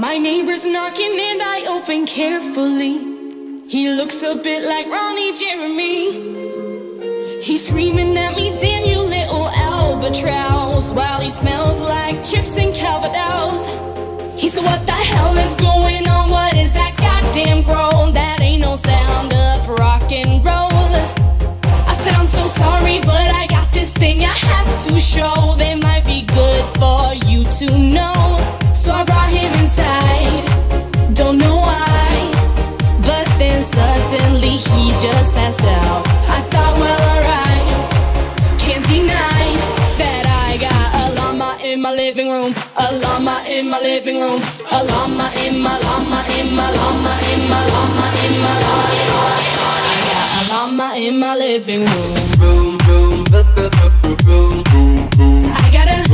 My neighbor's knocking and I open carefully. He looks a bit like Ronnie Jeremy. He's screaming at me, damn you little albatross, while he smells like chips and Calvados. He said, what the hell is going on? What is that goddamn groan? That ain't no sound of rock and roll. I said, I'm so sorry, but I got this thing I have to show. That might be good for you to know. So I brought him inside, don't know why, but then suddenly he just passed out. I thought, well, alright, can't deny that I got a llama in my living room, a llama in my living room, a llama in my llama in my llama in my llama in my llama. I got a llama in my living room. I got a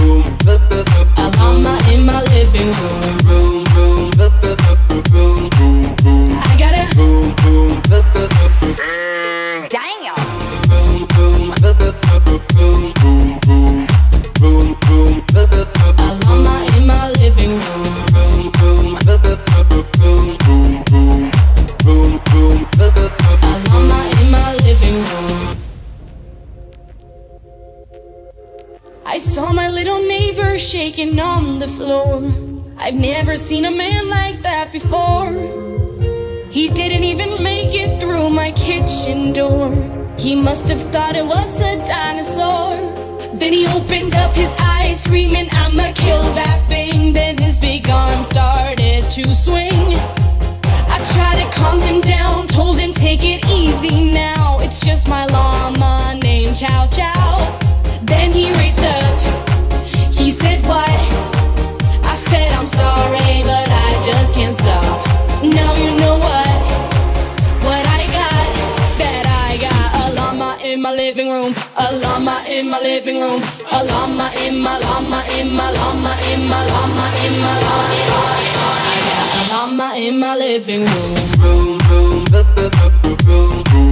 llama in my living room. I got a damn. A llama in my living room. A llama in my living room. I saw my little neighbor shaking on the floor. I've never seen a man like that before. He didn't even make it through my kitchen door. He must have thought it was a dinosaur. Then he opened up his eyes, screaming, I'ma kill that thing. Then his big arm started to swing. I tried to calm him down, told him take it easy now. It's just my llama named Chow Chow. Then he raised up, he said what? I said I'm sorry, but I just can't stop. Now you know what I got? That I got a llama in my living room, a llama in my living room, a llama in my llama in my llama in my llama in my llama. I got a llama in my living room.